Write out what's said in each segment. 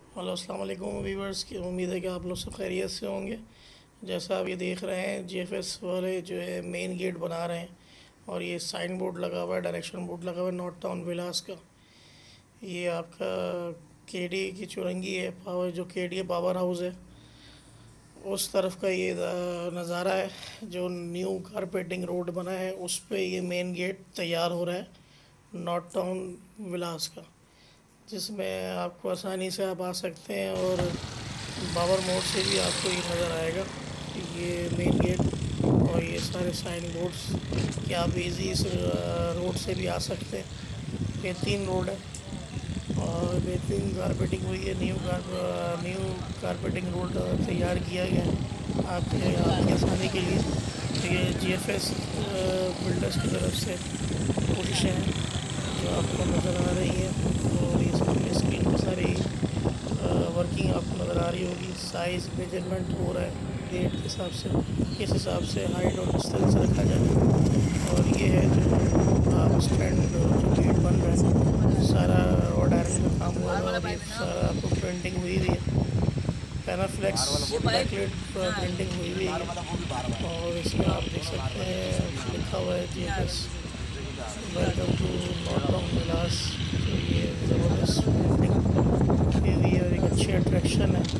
Hello अस्सलाम वालेकुम viewers की उम्मीद है कि आप लोग सब खैरियत से होंगे। जैसा आप ये देख रहे हैं जीएफएस वाले जो है मेन गेट बना रहे हैं और ये साइन बोर्ड लगा हुआ है, डायरेक्शन बोर्ड लगा हुआ है नॉर्थ टाउन विलास का। ये आपका केडी की चुरंगी है, पावर जो केडी पावर हाउस है उस तरफ का ये नज़ारा है। जो न्यू कारपेटिंग रोड बना है उस पे ये मेन गेट तैयार हो रहा है नॉर्थ टाउन विलास का, जिसमें आपको आसानी से आप आ सकते हैं और बाबर मोड़ से भी आपको ये नज़र आएगा ये मेन गेट और ये सारे साइन बोर्ड्स कि आप इजी इस रोड से भी आ सकते हैं। बेहतरीन रोड है और बेहतरीन कारपेटिंग हुई है, न्यू कारपेटिंग रोड तैयार किया गया है आपकी आसानी के लिए। तो ये जीएफएस बिल्डर्स की तरफ से कोशिशें हैं जो आपको नज़र आ रही है। और ये सामने स्क्रीन पर सारी वर्किंग आपको नज़र आ रही होगी। साइज़ मेजरमेंट हो रहा है गेट के हिसाब से, किस हिसाब से हाइट और डिस्टेंस रखा जाए। और ये है जो आप स्टैंड जो गेट बन रहा है सारा रॉड आयरन का काम हुआ है और ये सारा आपको प्रिंटिंग हुई हुई है, पैनाफ्लेक्स बैकलेट प्रिंटिंग हुई हुई है। और इसमें आप देख सकते हैं लिखा हुआ है GFS welcome to north town villas. तो ये ज़बरदस्त प्रिंटिंग की हुई है और एक अच्छी अट्रैक्शन है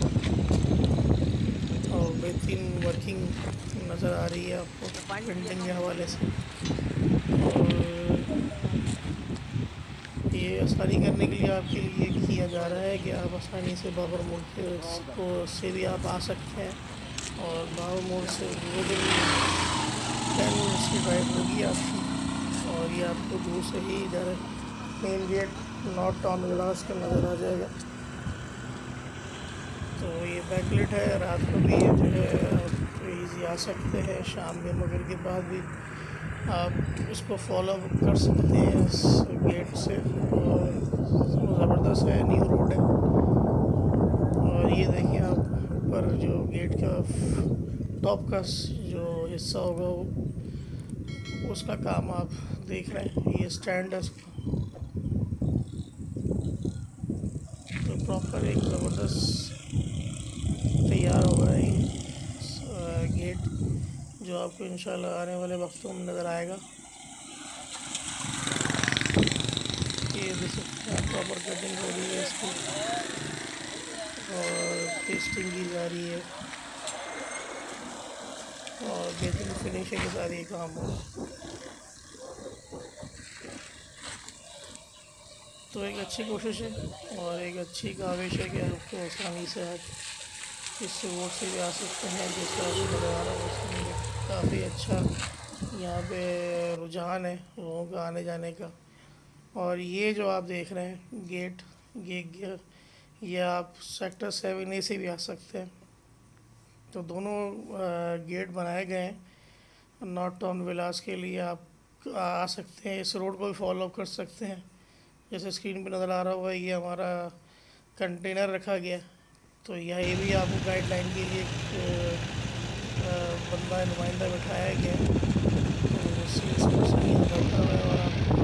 और बेहतरीन वर्किंग नज़र आ रही है आपको प्रिंटिंग के हवाले से। और ये आसानी करने के लिए आपके लिए किया जा रहा है कि आप आसानी से बाबर मोड़ को से भी आप आ सकते हैं और बाबर मोड़ से विदिन 10 मिनट्स की ड्राइव होगी आपकी और ये आपको दूर से ही इधर main gate north town villas का नज़र आ जाएगा। तो ये बैकलेट है, रात को भी ये जो है आप ईजी आ सकते हैं, शाम के मगर के बाद भी आप इसको फॉलो कर सकते हैं इस गेट से। और ज़बरदस्त है, न्यू रोड है। और ये देखिए आप ऊपर जो गेट का टॉप का जो हिस्सा होगा उसका काम आप देख रहे हैं, ये स्टैंड है इसका। तो प्रॉपर एक ज़बरदस्त तैयार हो रहा है गेट जो आपको इंशाल्लाह आने वाले वक्तों में नज़र आएगा। ये देख सकते हैं प्रॉपर कटिंग हो रही है इसकी और पेस्टिंग की जा रही है और बेहतरीन फिनिशिंग के साथ ये काम हो रहा है। तो एक अच्छी कोशिश है और एक अच्छी काविश है कि आपको आसानी से आप इस रोड से भी आ सकते हैं। जैसा आपको नज़र आ रहा है उसमें काफ़ी अच्छा यहाँ पे रुझान है लोगों का आने जाने का। और ये जो आप देख रहे हैं गेट, ये आप सेक्टर 7A से भी आ सकते हैं। तो दोनों गेट बनाए गए हैं नॉर्थ टाउन विलास के लिए। आप आ सकते हैं, इस रोड को भी फॉलो कर सकते हैं। जैसे स्क्रीन पे नज़र आ रहा होगा ये हमारा कंटेनर रखा गया, तो यहाँ ये भी आपको गाइडलाइन के लिए बंदा नुमाइंदा बिठाया गया है। तो सेल्स पर्सन यहाँ बैठा हुआ है और आपको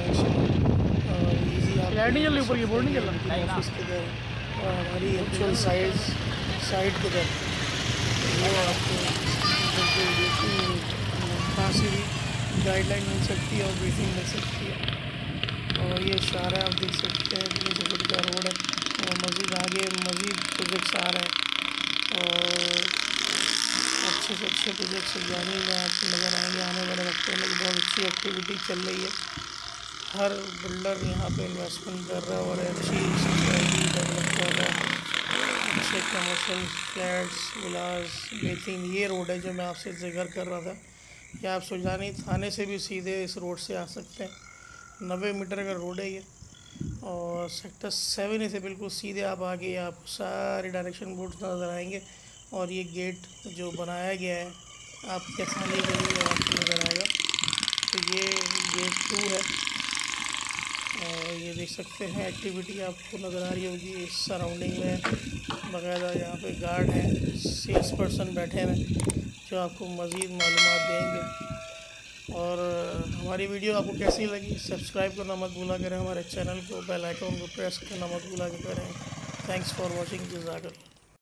ईजी आप ऑफिस किधर और हमारी एक्चुअल साइड किधर, वो आपको बिल्कुल कहाँ से भी गाइडलाइन मिल सकती है और ब्रीफिंग मिल सकती है। और ये इशारा आप देख सकते हैं कितनी बड़ी का रोड है और मज़ीद आगे मज़ीद प्रोजेक्ट्स आ रहे हैं और अच्छे से अच्छे प्रोजेक्ट्स जाने में आपको नज़र आएंगे आने वाले वक्तों में। बहुत अच्छी एक्टिविटी चल रही है, हर बिल्डर यहाँ पे इन्वेस्टमेंट कर रहा है और अच्छी सोसाइटी डेवलप कर रहा है, अच्छे कमर्शियल फ्लैट्स विलास बेहतरीन। ये रोड है जो मैं आपसे जिक्र कर रहा था कि आप सुजानी थाने से भी सीधे इस रोड से आ सकते हैं। 90 मीटर का रोड है ये और सेक्टर 7A से बिल्कुल सीधे आप आगे आपको सारे डायरेक्शन बोर्ड नज़र आएंगे और ये गेट जो बनाया गया है आपकी आसानी के लिए आपको नज़र आएगा। तो ये गेट 2 है और ये देख सकते हैं एक्टिविटी आपको नज़र आ रही होगी इस सराउंडिंग में। बाकायदा यहाँ पे गार्ड हैं, सेल्स पर्सन बैठे हैं जो आपको मज़ीद मालूमात देंगे। और हमारी वीडियो आपको कैसी लगी सब्सक्राइब करना मत भूला करें हमारे चैनल को, बेल आइकन को प्रेस करना मत भूला करें। Thanks for watching. जज़ाकल्लाह।